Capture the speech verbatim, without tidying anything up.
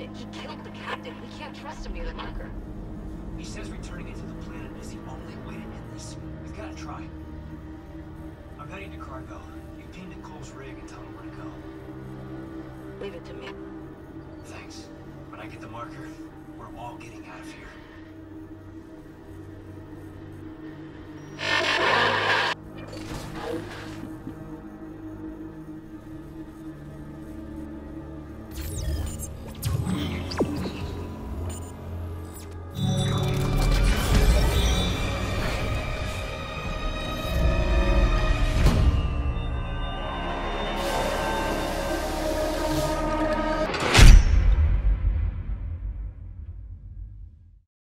it. He killed the captain. We can't trust him near the marker. He says returning it to the planet is the only way to end this. We've got to try. I'm heading to cargo. You ping Nicole's rig and tell him where to go. Leave it to me. Thanks. When I get the marker, we're all getting out of here.